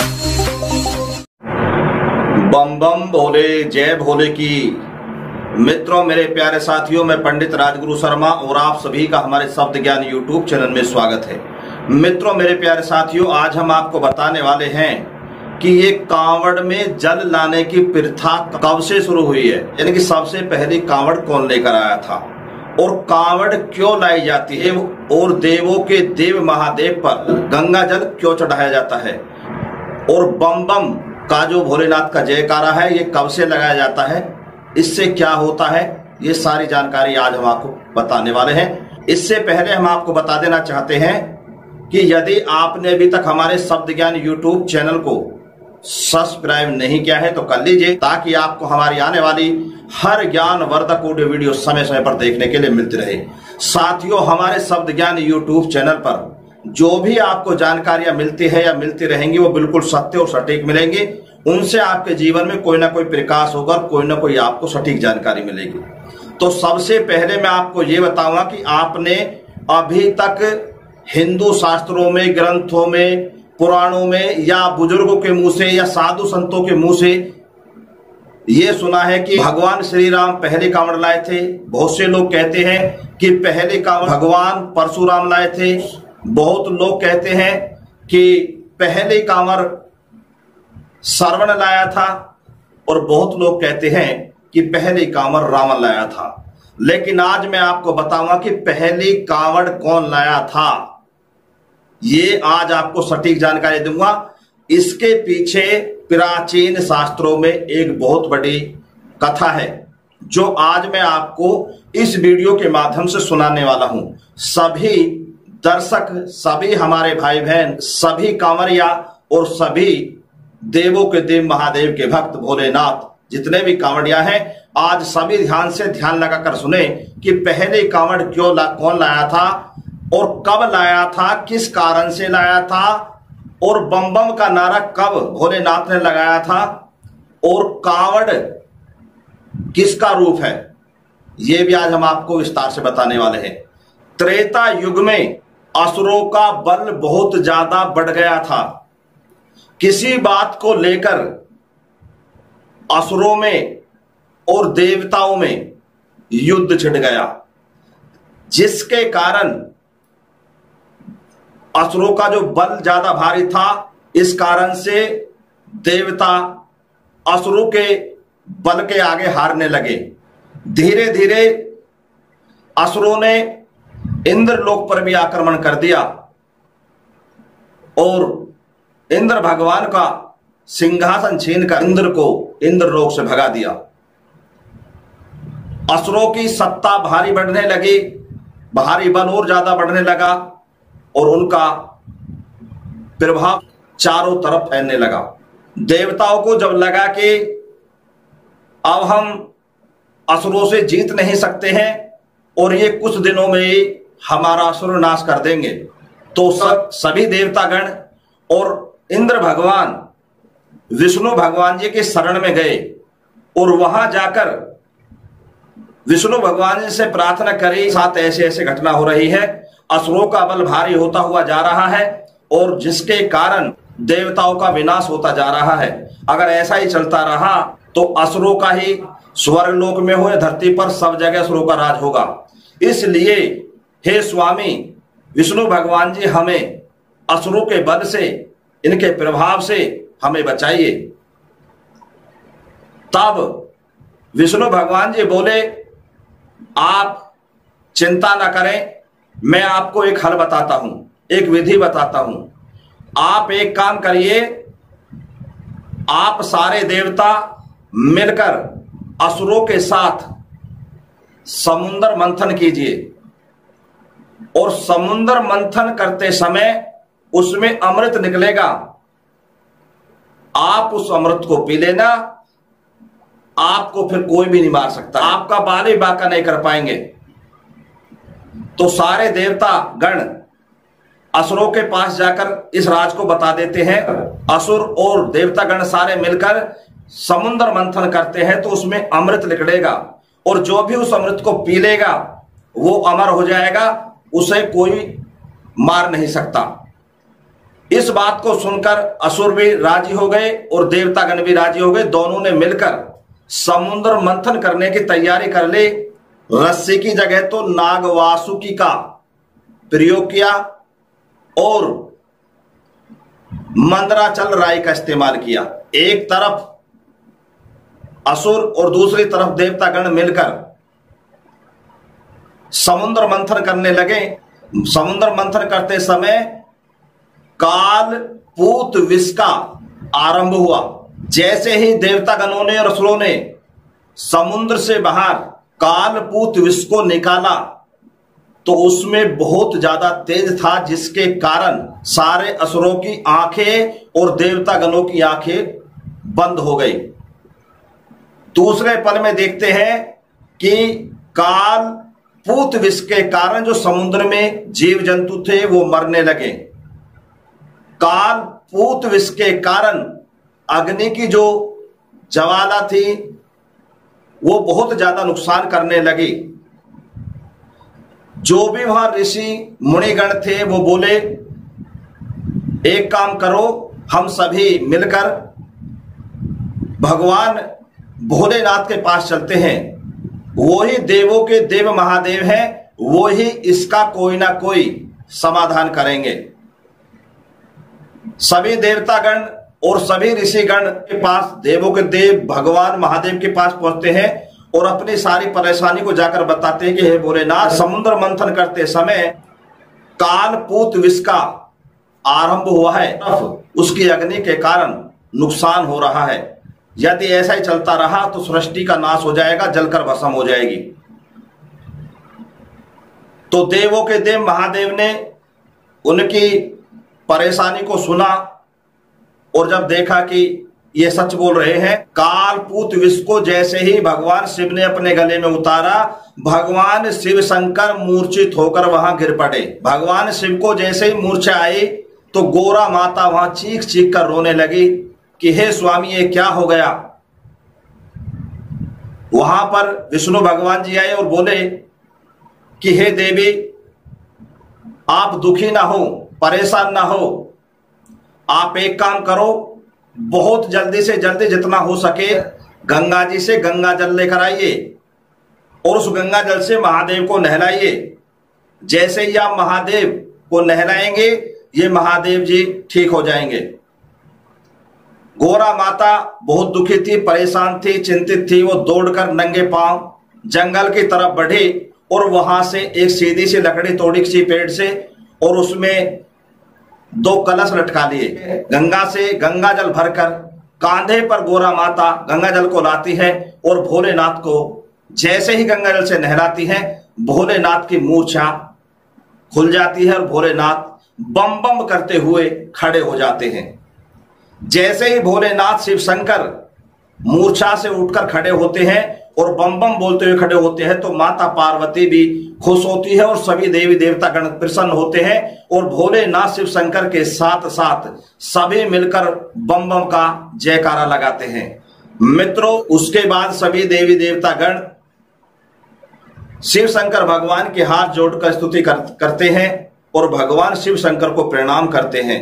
बम बम भोले, जय भोले की। मित्रों, मेरे प्यारे साथियों, मैं पंडित राजगुरु शर्मा और आप सभी का हमारे शब्द ज्ञान यूट्यूब चैनल में स्वागत है। मित्रों, मेरे प्यारे साथियों, आज हम आपको बताने वाले हैं कि ये कांवड़ में जल लाने की प्रथा कब से शुरू हुई है, यानी कि सबसे पहली कांवड़ कौन लेकर आया था और कांवड़ क्यों लाई जाती है और देवों के देव महादेव पर गंगा जल क्यों चढ़ाया जाता है और बम बम का जो भोलेनाथ का जयकारा है ये कब से लगाया जाता है, इससे क्या होता है, ये सारी जानकारी आज हम आपको बताने वाले हैं। इससे पहले हम आपको बता देना चाहते हैं कि यदि आपने अभी तक हमारे शब्द ज्ञान यूट्यूब चैनल को सब्सक्राइब नहीं किया है तो कर लीजिए, ताकि आपको हमारी आने वाली हर ज्ञान वर्धक ऑडियो वीडियो समय समय पर देखने के लिए मिलती रहे। साथियों, हमारे शब्द ज्ञान यूट्यूब चैनल पर जो भी आपको जानकारियां मिलती है या मिलती रहेंगी वो बिल्कुल सत्य और सटीक मिलेंगी। उनसे आपके जीवन में कोई ना कोई प्रकाश होगा, कोई ना कोई आपको सटीक जानकारी मिलेगी। तो सबसे पहले मैं आपको ये बताऊंगा कि आपने अभी तक हिंदू शास्त्रों में, ग्रंथों में, पुराणों में या बुजुर्गों के मुंह से या साधु संतों के मुंह से ये सुना है कि भगवान श्री राम पहले कांवड़ लाए थे। बहुत से लोग कहते हैं कि पहले कांवड़ भगवान परशुराम लाए थे। बहुत लोग कहते हैं कि पहले कांवड़ श्रवण लाया था और बहुत लोग कहते हैं कि पहले कांवड़ रावण लाया था। लेकिन आज मैं आपको बताऊंगा कि पहली कांवड़ कौन लाया था, ये आज आपको सटीक जानकारी दूंगा। इसके पीछे प्राचीन शास्त्रों में एक बहुत बड़ी कथा है जो आज मैं आपको इस वीडियो के माध्यम से सुनाने वाला हूं। सभी दर्शक, सभी हमारे भाई बहन, सभी कांवरिया और सभी देवों के देव महादेव के भक्त भोलेनाथ जितने भी कांवड़िया हैं, आज सभी ध्यान से ध्यान लगाकर सुने कि पहले कांवड़ कौन लाया था और कब लाया था, किस कारण से लाया था और बम बम का नारा कब भोलेनाथ ने लगाया था और कांवड़ किसका रूप है, ये भी आज हम आपको विस्तार से बताने वाले हैं। त्रेता युग में असुरों का बल बहुत ज्यादा बढ़ गया था। किसी बात को लेकर असुरों में और देवताओं में युद्ध छिड़ गया, जिसके कारण असुरों का जो बल ज्यादा भारी था, इस कारण से देवता असुरों के बल के आगे हारने लगे। धीरे धीरे असुरों ने इंद्रलोक पर भी आक्रमण कर दिया और इंद्र भगवान का सिंहासन छीनकर इंद्र को इंद्रलोक से भगा दिया। असुरों की सत्ता भारी बढ़ने लगी, भारी बल और ज्यादा बढ़ने लगा और उनका प्रभाव चारों तरफ फैलने लगा। देवताओं को जब लगा कि अब हम असुरों से जीत नहीं सकते हैं और ये कुछ दिनों में ही हमारा असुर नाश कर देंगे, तो सभी देवतागण और इंद्र भगवान विष्णु भगवान जी के शरण में गए और वहां जाकर विष्णु भगवान जी से प्रार्थना करी, साथ ऐसे ऐसे घटना हो रही है, असुरों का बल भारी होता हुआ जा रहा है और जिसके कारण देवताओं का विनाश होता जा रहा है। अगर ऐसा ही चलता रहा तो असुरों का ही स्वर्गलोक में हो या धरती पर सब जगह असुरों का राज होगा। इसलिए हे स्वामी विष्णु भगवान जी, हमें असुरों के बल से, इनके प्रभाव से हमें बचाइए। तब विष्णु भगवान जी बोले, आप चिंता ना करें, मैं आपको एक हल बताता हूं, एक विधि बताता हूं। आप एक काम करिए, आप सारे देवता मिलकर असुरों के साथ समुद्र मंथन कीजिए और समुद्र मंथन करते समय उसमें अमृत निकलेगा। आप उस अमृत को पी लेना, आपको फिर कोई भी नहीं मार सकता, आपका बाल ही बांका नहीं कर पाएंगे। तो सारे देवता गण असुरों के पास जाकर इस राज को बता देते हैं। असुर और देवता गण सारे मिलकर समुद्र मंथन करते हैं तो उसमें अमृत निकलेगा और जो भी उस अमृत को पी लेगा वो अमर हो जाएगा, उसे कोई मार नहीं सकता। इस बात को सुनकर असुर भी राजी हो गए और देवतागण भी राजी हो गए। दोनों ने मिलकर समुद्र मंथन करने की तैयारी कर ली। रस्सी की जगह तो नागवासुकी का प्रयोग किया और मंदराचल राई का इस्तेमाल किया। एक तरफ असुर और दूसरी तरफ देवतागण मिलकर समुद्र मंथन करने लगे। समुद्र मंथन करते समय काल पूत विष का आरंभ हुआ। जैसे ही देवतागणों ने और असुरों ने समुद्र से बाहर काल पूत विष को निकाला तो उसमें बहुत ज्यादा तेज था, जिसके कारण सारे असुरों की आंखें और देवतागणों की आंखें बंद हो गई। दूसरे पल में देखते हैं कि काल पूत विष के कारण जो समुद्र में जीव जंतु थे वो मरने लगे। काल पूत विष के कारण अग्नि की जो ज्वाला थी वो बहुत ज्यादा नुकसान करने लगी। जो भी वहां ऋषि मुनिगण थे वो बोले, एक काम करो, हम सभी मिलकर भगवान भोलेनाथ के पास चलते हैं। वो ही देवों के देव महादेव हैं, वो ही इसका कोई ना कोई समाधान करेंगे। सभी देवतागण और सभी ऋषिगण के पास देवों के देव भगवान महादेव के पास पहुंचते हैं और अपनी सारी परेशानी को जाकर बताते हैं कि हे भोलेनाथ, समुद्र मंथन करते समय कालपूत विष का आरंभ हुआ है, उसकी अग्नि के कारण नुकसान हो रहा है। यदि ऐसा ही चलता रहा तो सृष्टि का नाश हो जाएगा, जलकर भस्म हो जाएगी। तो देवों के देव महादेव ने उनकी परेशानी को सुना और जब देखा कि ये सच बोल रहे हैं, कालपूत विष को जैसे ही भगवान शिव ने अपने गले में उतारा, भगवान शिव शंकर मूर्छित होकर वहां गिर पड़े। भगवान शिव को जैसे ही मूर्छा आई तो गोरा माता वहां चीख चीख कर रोने लगी कि हे स्वामी, ये क्या हो गया। वहां पर विष्णु भगवान जी आए और बोले कि हे देवी, आप दुखी ना हो, परेशान ना हो, आप एक काम करो, बहुत जल्दी से जल्दी जितना हो सके गंगा जी से गंगा जल लेकर आइए और उस गंगा जल से महादेव को नहलाइए। जैसे ही आप महादेव को नहलाएंगे ये महादेव जी ठीक हो जाएंगे। गोरा माता बहुत दुखी थी, परेशान थी, चिंतित थी। वो दौड़कर नंगे पांव जंगल की तरफ बढ़ी और वहां से एक सीधी सी लकड़ी तोड़ी किसी पेड़ से और उसमें 2 कलश लटका लिए। गंगा से गंगा जल भरकर कांधे पर गोरा माता गंगा जल को लाती है और भोलेनाथ को जैसे ही गंगा जल से नहलाती है, भोलेनाथ की मूर्छा खुल जाती है और भोलेनाथ बम बम करते हुए खड़े हो जाते हैं। जैसे ही भोलेनाथ शिव शंकर मूर्छा से उठकर खड़े होते हैं और बम बम बोलते हुए खड़े होते हैं तो माता पार्वती भी खुश होती है और सभी देवी देवता गण प्रसन्न होते हैं और भोलेनाथ शिव शंकर के साथ साथ सभी मिलकर बम बम का जयकारा लगाते हैं। मित्रों, उसके बाद सभी देवी देवता गण शिव शंकर भगवान के हाथ जोड़कर स्तुति करते हैं और भगवान शिव शंकर को प्रणाम करते हैं।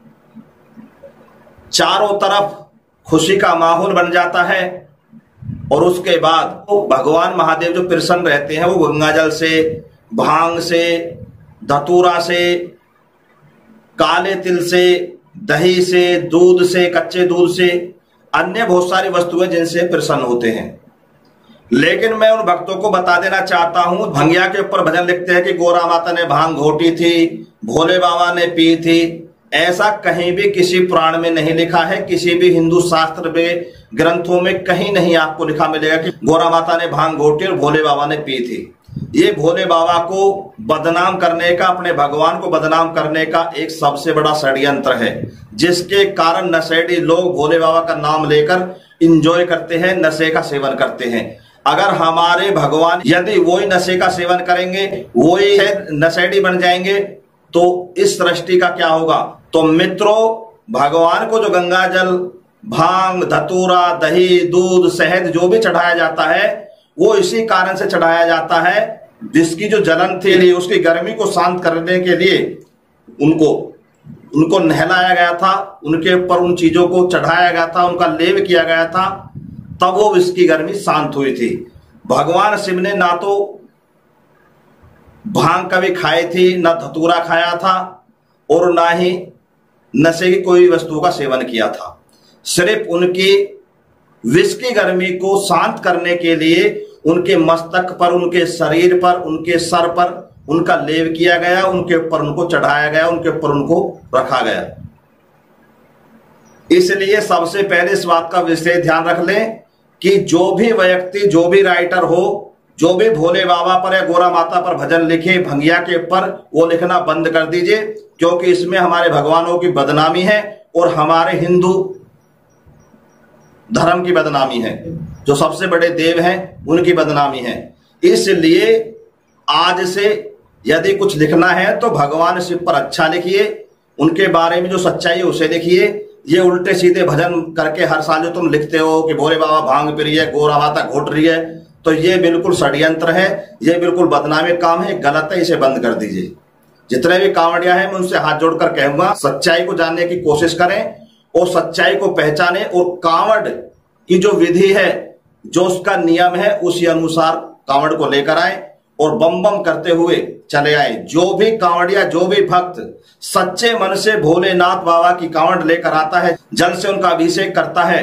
चारों तरफ खुशी का माहौल बन जाता है और उसके बाद भगवान महादेव जो प्रसन्न रहते हैं वो गंगाजल से, भांग से, धतूरा से, काले तिल से, दही से, दूध से, कच्चे दूध से, अन्य बहुत सारी वस्तुएं जिनसे प्रसन्न होते हैं। लेकिन मैं उन भक्तों को बता देना चाहता हूं, भंगिया के ऊपर भजन लिखते हैं कि गोरा माता ने भांग घोटी थी, भोले बाबा ने पी थी। ऐसा कहीं भी किसी पुराण में नहीं लिखा है, किसी भी हिंदू शास्त्र में ग्रंथों में कहीं नहीं आपको लिखा मिलेगा कि गोरा माता ने भांग घोटी और भोले बाबा ने पी थी। ये भोले बाबा को बदनाम करने का, अपने भगवान को बदनाम करने का एक सबसे बड़ा षड्यंत्र है, जिसके कारण नशेड़ी लोग भोले बाबा का नाम लेकर इंजॉय करते हैं, नशे का सेवन करते हैं। अगर हमारे भगवान यदि वही नशे का सेवन करेंगे, वही नशेड़ी बन जाएंगे तो इस सृष्टि का क्या होगा। तो मित्रों, भगवान को जो गंगा जल, भांग, धतूरा, दही, दूध, शहद जो भी चढ़ाया जाता है वो इसी कारण से चढ़ाया जाता है, जिसकी जो जलन थी उसकी गर्मी को शांत करने के लिए उनको उनको नहलाया गया था, उनके ऊपर उन चीजों को चढ़ाया गया था, उनका लेव किया गया था, तब वो विष की गर्मी शांत हुई थी। भगवान शिव ने ना तो भांग कभी खाई थी, ना धतूरा खाया था, और ना ही नशे की कोई वस्तु का सेवन किया था। सिर्फ उनकी विष की गर्मी को शांत करने के लिए उनके मस्तक पर, उनके शरीर पर, उनके सर पर उनका लेव किया गया, उनके ऊपर उनको चढ़ाया गया, उनके ऊपर उनको रखा गया। इसलिए सबसे पहले इस बात का विशेष ध्यान रख लें कि जो भी व्यक्ति, जो भी राइटर हो, जो भी भोले बाबा पर या गोरा माता पर भजन लिखे भंगिया के ऊपर, वो लिखना बंद कर दीजिए, क्योंकि इसमें हमारे भगवानों की बदनामी है और हमारे हिंदू धर्म की बदनामी है। जो सबसे बड़े देव हैं उनकी बदनामी है। इसलिए आज से यदि कुछ लिखना है तो भगवान शिव पर अच्छा लिखिए, उनके बारे में जो सच्चाई है उसे लिखिए। ये उल्टे सीधे भजन करके हर साल जो तुम लिखते हो कि भोले बाबा भांग पी रही है, गोरा माता घोट रही है, तो ये बिल्कुल षड्यंत्र है, ये बिल्कुल बदनामी काम है, गलत है, इसे बंद कर दीजिए। जितने भी कांवड़िया हैं मैं उनसे हाथ जोड़कर कहूंगा, सच्चाई को जानने की कोशिश करें और सच्चाई को पहचाने, और कांवड़ की जो विधि है, जो उसका नियम है, उसी अनुसार कांवड़ को लेकर आए और बम बम करते हुए चले आए। जो भी कांवड़िया, जो भी भक्त सच्चे मन से भोलेनाथ बाबा की कांवड़ लेकर आता है, जल से उनका अभिषेक करता है,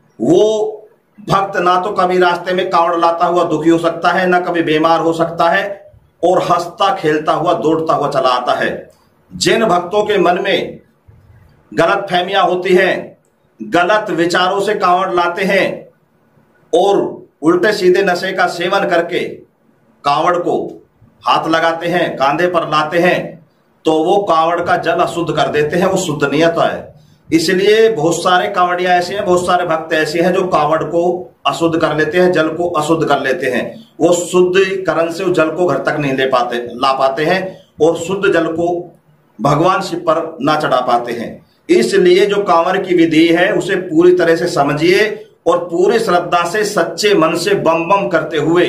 वो भक्त ना तो कभी रास्ते में कांवड़ लाता हुआ दुखी हो सकता है, ना कभी बीमार हो सकता है, और हंसता खेलता हुआ दौड़ता हुआ चला आता है। जिन भक्तों के मन में गलत फहमियां होती हैं, गलत विचारों से कांवड़ लाते हैं और उल्टे सीधे नशे का सेवन करके कांवड़ को हाथ लगाते हैं, कांधे पर लाते हैं, तो वो कांवड़ का जल अशुद्ध कर देते हैं, वो शुद्ध नहीं होता है। इसलिए बहुत सारे कांवड़िया ऐसे हैं, बहुत सारे भक्त ऐसे हैं जो कांवड़ को अशुद्ध कर लेते हैं, जल को अशुद्ध कर लेते हैं। वो शुद्धिकरण से उस जल को घर तक नहीं ला पाते हैं और शुद्ध जल को भगवान शिव पर ना चढ़ा पाते हैं। इसलिए जो कांवड़ की विधि है उसे पूरी तरह से समझिए और पूरी श्रद्धा से, सच्चे मन से बम बम करते हुए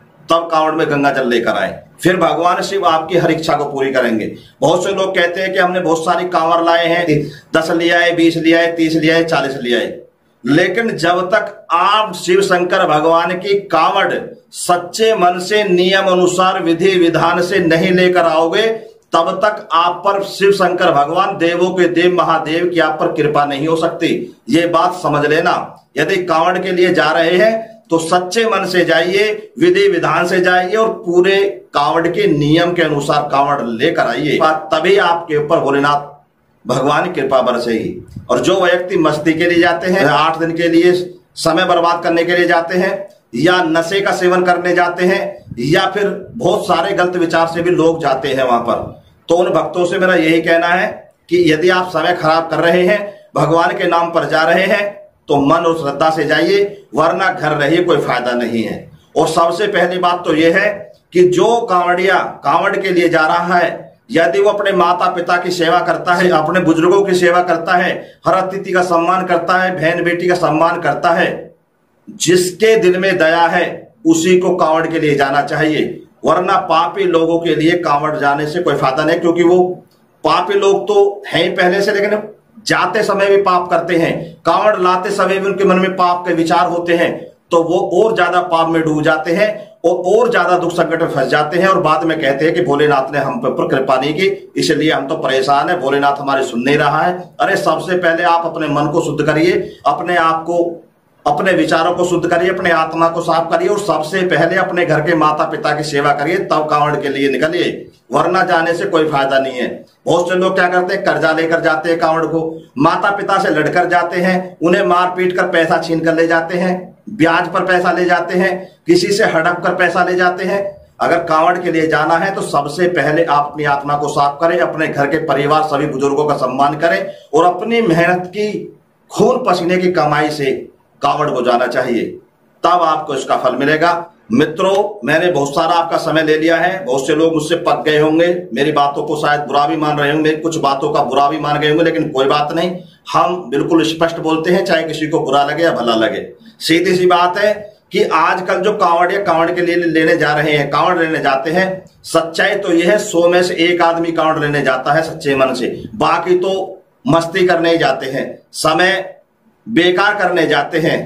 तब कांवड़ में गंगा जल लेकर आए, फिर भगवान शिव आपकी हर इच्छा को पूरी करेंगे। बहुत से लोग कहते हैं कि हमने बहुत सारी कांवड़ लाए हैं, 10 ले आए, 20 ले आए, 30 ले आए, 40 ले आए, लेकिन जब तक आप शिव शंकर भगवान की कांवड़ सच्चे मन से, नियम अनुसार, विधि विधान से नहीं लेकर आओगे, तब तक आप पर शिव शंकर भगवान, देवों के देव महादेव की आप पर कृपा नहीं हो सकती। ये बात समझ लेना। यदि कांवड़ के लिए जा रहे हैं तो सच्चे मन से जाइए, विधि विधान से जाइए और पूरे कांवड़ के नियम के अनुसार कांवड़ लेकर आइए, तभी आपके ऊपर भोलेनाथ भगवान की कृपा बरसेगी। और जो व्यक्ति मस्ती के लिए जाते हैं, 8 दिन के लिए समय बर्बाद करने के लिए जाते हैं, या नशे का सेवन करने जाते हैं, या फिर बहुत सारे गलत विचार से भी लोग जाते हैं वहां पर, तो उन भक्तों से मेरा यही कहना है कि यदि आप समय खराब कर रहे हैं, भगवान के नाम पर जा रहे हैं, तो मन और श्रद्धा से जाइए, वरना घर रहिए, कोई फायदा नहीं है। और सबसे पहली बात तो यह है कि जो कांवड़िया कांवड़ के लिए जा रहा है, यदि वो अपने माता पिता की सेवा करता है, अपने बुजुर्गों की सेवा करता है, हर अतिथि का सम्मान करता है, बहन बेटी का सम्मान करता है, जिसके दिल में दया है उसी को कांवड़ के लिए जाना चाहिए, वरना पापी लोगों के लिए कांवड़ जाने से कोई फायदा नहीं। क्योंकि वो पापी लोग तो हैं ही पहले से, लेकिन जाते समय भी पाप करते हैं, कांवड़ लाते समय भी उनके मन में पाप के विचार होते हैं, तो वो और ज्यादा पाप में डूब जाते हैं और ज्यादा दुख संकट में फंस जाते हैं और बाद में कहते हैं कि भोलेनाथ ने हम पर कृपा नहीं की, इसलिए हम तो परेशान है, भोलेनाथ हमारी सुन नहीं रहा है। अरे सबसे पहले आप अपने मन को शुद्ध करिए, अपने आप को, अपने विचारों को शुद्ध करिए, अपने आत्मा को साफ करिए और सबसे पहले अपने घर के माता पिता की सेवा करिए, तब कांवड़ के लिए निकलिए, वरना जाने से कोई फायदा नहीं है। बहुत से लोग क्या करते हैं, कर्जा लेकर जाते हैं कांवड़ को, माता पिता से लड़कर जाते हैं, उन्हें मार पीट कर पैसा छीन कर ले जाते हैं, ब्याज पर पैसा ले जाते हैं, किसी से हड़प कर पैसा ले जाते हैं। अगर कांवड़ के लिए जाना है तो सबसे पहले आप अपनी आत्मा को साफ करें, अपने घर के परिवार सभी बुजुर्गों का सम्मान करें और अपनी मेहनत की, खून पसीने की कमाई से कांवड़ को जाना चाहिए, तब आपको इसका फल मिलेगा। मित्रों, मैंने बहुत सारा आपका समय ले लिया है, बहुत से लोग मुझसे पक गए होंगे, मेरी बातों को शायद बुरा भी मान रहे होंगे, कुछ बातों का बुरा भी मान गए होंगे, लेकिन कोई बात नहीं, हम बिल्कुल स्पष्ट बोलते हैं, चाहे किसी को बुरा लगे या भला लगे। सीधी सी बात है कि आजकल जो कांवड़िया कांवड़ के लिए लेने जा रहे हैं, कांवड़ लेने जाते हैं, सच्चाई तो यह है 100 में से 1 आदमी कांवड़ लेने जाता है सच्चे मन से, बाकी तो मस्ती करने ही जाते हैं, समय बेकार करने जाते हैं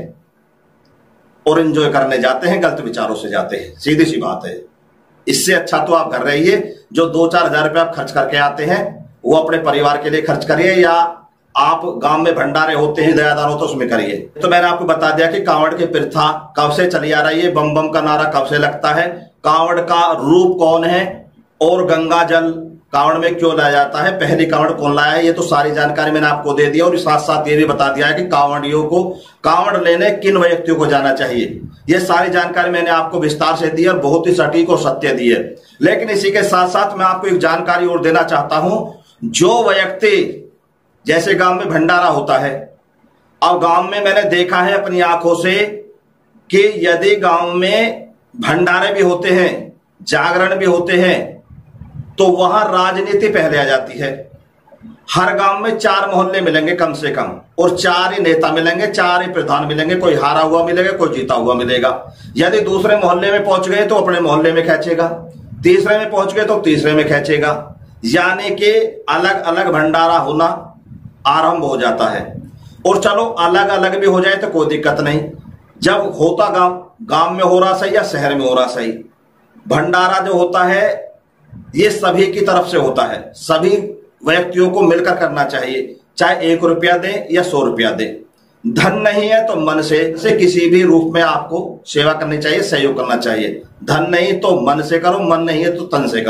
और एंजॉय करने जाते हैं, गलत विचारों से जाते हैं। सीधी सी बात है। इससे अच्छा तो आप घर रहिए, जो 2-4 हजार रुपये आप खर्च करके आते हैं वो अपने परिवार के लिए खर्च करिए, या आप गांव में भंडारे होते हैं दयादार हो तो उसमें करिए। तो मैंने आपको बता दिया कि कांवड़ की प्रथा कब से चली आ रही है, बम बम का नारा कब से लगता है, कांवड़ का रूप कौन है और गंगा जल कांवड़ में क्यों लाया जाता है, पहली कांवड़ कौन लाया है, ये तो सारी जानकारी मैंने आपको दे दिया। और साथ साथ ये भी बता दिया है कि कांवड़ियों को कांवड़ लेने किन व्यक्तियों को जाना चाहिए। ये सारी जानकारी मैंने आपको विस्तार से दी और बहुत ही सटीक और सत्य दी है। लेकिन इसी के साथ साथ मैं आपको एक जानकारी और देना चाहता हूं। जो व्यक्ति, जैसे गांव में भंडारा होता है, अब गांव में मैंने देखा है अपनी आंखों से कि यदि गांव में भंडारे भी होते हैं, जागरण भी होते हैं, तो वहां राजनीति पहले आ जाती है। हर गांव में 4 मोहल्ले मिलेंगे कम से कम, और 4 ही नेता मिलेंगे, 4 ही प्रधान मिलेंगे, कोई हारा हुआ मिलेगा, कोई जीता हुआ मिलेगा। यदि दूसरे मोहल्ले में पहुंच गए तो अपने मोहल्ले में खींचेगा, तीसरे में पहुंच गए तो तीसरे में खींचेगा, यानी कि अलग अलग भंडारा होना आरंभ हो जाता है। और चलो अलग अलग भी हो जाए तो कोई दिक्कत नहीं, जब होता गांव में हो रहा सही या शहर में हो रहा सही, भंडारा जो होता है ये सभी की तरफ से होता है, सभी व्यक्तियों को मिलकर करना चाहिए, चाहे 1 रुपया दे या 100 रुपया दे। धन नहीं है तो मन से किसी भी रूप में आपको सेवा करनी चाहिए, सहयोग करना चाहिए। धन नहीं तो मन से करो, मन नहीं है तो तन से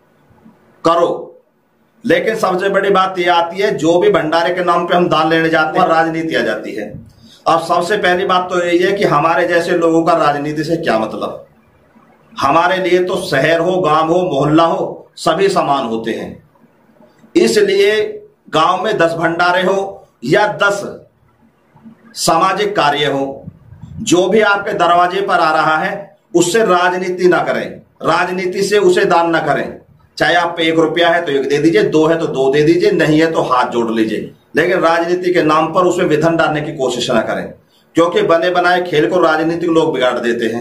करो। लेकिन सबसे बड़ी बात यह आती है, जो भी भंडारे के नाम पे हम दान लेने जाते हैं राजनीति आ जाती है। अब सबसे पहली बात तो यही है कि हमारे जैसे लोगों का राजनीति से क्या मतलब। हमारे लिए तो शहर हो, गांव हो, मोहल्ला हो, सभी समान होते हैं। इसलिए गांव में 10 भंडारे हो या 10 सामाजिक कार्य हो, जो भी आपके दरवाजे पर आ रहा है उससे राजनीति ना करें, राजनीति से उसे दान ना करें। चाहे आप पे 1 रुपया है तो 1 दे दीजिए, 2 है तो 2 दे दीजिए, नहीं है तो हाथ जोड़ लीजिए, लेकिन राजनीति के नाम पर उसमें विधन डालने की कोशिश ना करें, क्योंकि बने बनाए खेल को राजनीतिक लोग बिगाड़ देते हैं।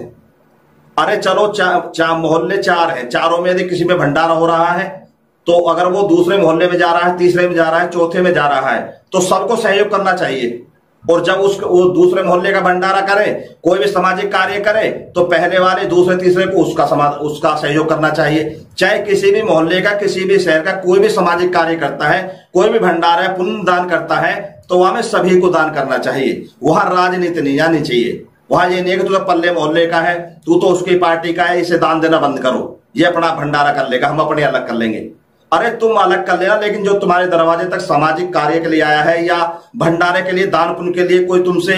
अरे चलो मोहल्ले 4 हैं, चारों में यदि किसी में भंडारा हो रहा है तो अगर वो दूसरे मोहल्ले में जा रहा है, तीसरे में जा रहा है, चौथे में जा रहा है, तो सबको सहयोग करना चाहिए। और जब वो दूसरे मोहल्ले का भंडारा करे, कोई भी सामाजिक कार्य करे, तो पहले वाले दूसरे तीसरे को उसका सहयोग करना चाहिए। चाहे किसी भी मोहल्ले का, किसी भी शहर का कोई भी सामाजिक कार्य करता है, कोई भी भंडारा पुण्य दान करता है, तो वहां में सभी को दान करना चाहिए। वहां राजनीति नहीं आनी चाहिए। वहां ये नहीं है कि तू पल्ले मोहल्ले का है, तू तो उसकी पार्टी का है, इसे दान देना बंद करो, ये अपना भंडारा कर लेगा, हम अपने अलग कर लेंगे। अरे तुम अलग कर लेना, लेकिन जो तुम्हारे दरवाजे तक सामाजिक कार्य के लिए आया है या भंडारे के लिए, दान पुण्य के लिए कोई तुमसे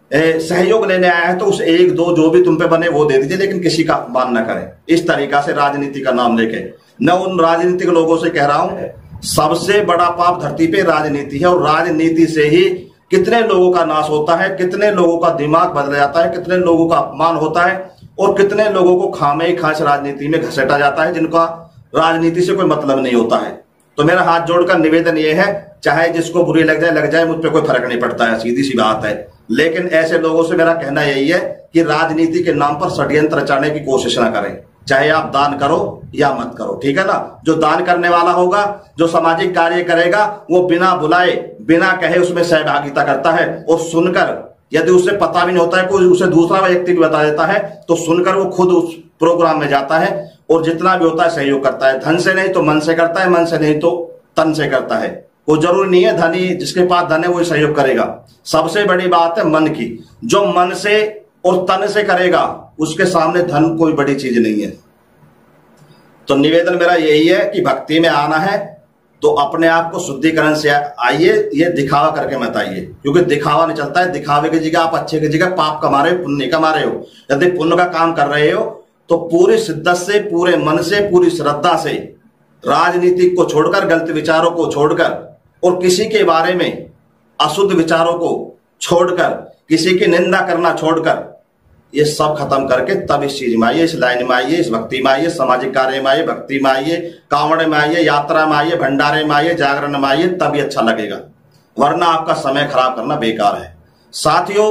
सहयोग लेने आया है, तो उस 1-2 जो भी तुम पे बने वो दे दीजिए, लेकिन किसी का अपमान न करें इस तरीका से राजनीति का नाम लेके। मैं उन राजनीतिक लोगों से कह रहा हूं, सबसे बड़ा पाप धरती पे राजनीति है, और राजनीति से ही कितने लोगों का नाश होता है, कितने लोगों का दिमाग बदल जाता है, कितने लोगों का अपमान होता है, और कितने लोगों को खामे खास राजनीति में घसीटा जाता है, जिनका राजनीति से कोई मतलब नहीं होता है। तो मेरा हाथ जोड़कर निवेदन यह है, चाहे जिसको बुरी लग जाए, मुझ पर कोई फर्क नहीं पड़ता है, सीधी सी बात है। लेकिन ऐसे लोगों से मेरा कहना यही है कि राजनीति के नाम पर षड्यंत्र रचाने की कोशिश ना करें, चाहे आप दान करो या मत करो, ठीक है ना। जो दान करने वाला होगा, जो सामाजिक कार्य करेगा, वो बिना बुलाए बिना कहे उसमें सहभागिता करता है, और सुनकर, यदि उसे पता भी नहीं होता है, कोई उसे दूसरा व्यक्ति भी बता देता है, तो सुनकर वो खुद उस प्रोग्राम में जाता है और जितना भी होता है सहयोग करता है। धन से नहीं तो मन से करता है, मन से नहीं तो तन से करता है। वो जरूरी नहीं है धनी, जिसके पास धन है वो सहयोग करेगा। सबसे बड़ी बात है मन की, जो मन से और तन से करेगा उसके सामने धन कोई बड़ी चीज नहीं है। तो निवेदन मेरा यही है कि भक्ति में आना है तो अपने आप को शुद्धिकरण से आइए, ये दिखावा करके मत आइए, क्योंकि दिखावा नहीं चलता है। दिखावे की जगह आप अच्छे की जगह पाप कमा रहे हो, पुण्य कमा रहे हो। यदि पुण्य का काम कर रहे हो तो पूरी शिद्दत से, पूरे मन से, पूरी श्रद्धा से, राजनीति को छोड़कर, गलत विचारों को छोड़कर, और किसी के बारे में अशुद्ध विचारों को छोड़कर, किसी की निंदा करना छोड़कर, ये सब खत्म करके तब इस चीज में आइए, इस लाइन में आइए, इस भक्ति में आइए, सामाजिक कार्य में आइए, भक्ति में आइए, कांवड़ में आइए, यात्रा में आइए, भंडारे में आइए, जागरण में आइए, तभी अच्छा लगेगा। वरना आपका समय खराब करना बेकार है। साथियों,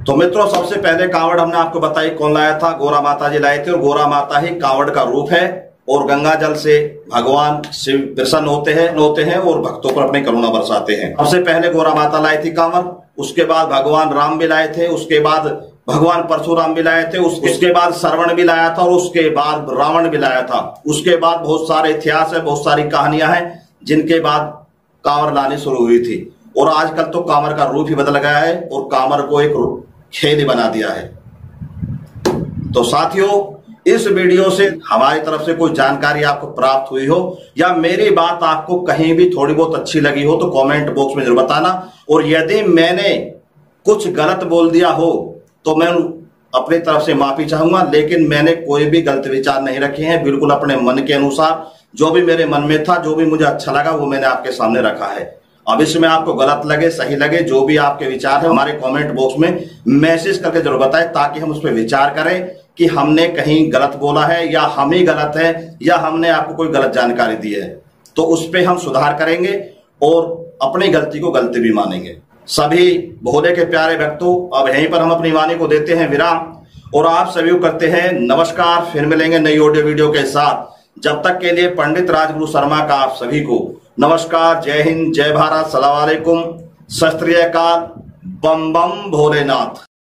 तो मित्रों, सबसे पहले कांवड़ हमने आपको बताई कौन लाया था, गौरा माता जी लाए थे। और गौरा माता ही कांवड़ का रूप है और गंगा जल से भगवान शिव प्रसन्न होते हैं और भक्तों पर अपनी करुणा बरसाते हैं। सबसे पहले गौरा माता लाई थी कांवड़, उसके बाद भगवान राम भी लाए थे, उसके बाद भगवान परशुराम भी लाए थे, उसके बाद श्रवण भी लाया था और उसके बाद रावण भी लाया था। उसके बाद बहुत सारे इतिहास है, बहुत सारी कहानियां हैं जिनके बाद कांवड़ लानी शुरू हुई थी। और आजकल तो कांवड़ का रूप ही बदल गया है और कांवड़ को एक खेल ही बना दिया है। तो साथियों, इस वीडियो से हमारी तरफ से कोई जानकारी आपको प्राप्त हुई हो या मेरी बात आपको कहीं भी थोड़ी बहुत अच्छी लगी हो तो कमेंट बॉक्स में जरूर बताना। और यदि मैंने कुछ गलत बोल दिया हो तो मैं अपनी तरफ से माफी चाहूंगा, लेकिन मैंने कोई भी गलत विचार नहीं रखे हैं। बिल्कुल अपने मन के अनुसार जो भी मेरे मन में था, जो भी मुझे अच्छा लगा, वो मैंने आपके सामने रखा है। अब इसमें आपको गलत लगे सही लगे, जो भी आपके विचार है हमारे कमेंट बॉक्स में मैसेज करके जरूर बताएं, ताकि हम उस पर विचार करें कि हमने कहीं गलत बोला है या हम ही गलत है या हमने आपको कोई गलत जानकारी दी है। तो उस पर हम सुधार करेंगे और अपनी गलती को गलती भी मानेंगे। सभी भोले के प्यारे भक्तों, अब यहीं पर हम अपनी वाणी को देते हैं विराम और आप सभी को करते हैं नमस्कार। फिर मिलेंगे नई ऑडियो वीडियो के साथ। जब तक के लिए पंडित राजगुरु शर्मा का आप सभी को नमस्कार। जय हिंद, जय भारत, सलाम वालेकुम, सत श्री अकाल, बम बम भोलेनाथ।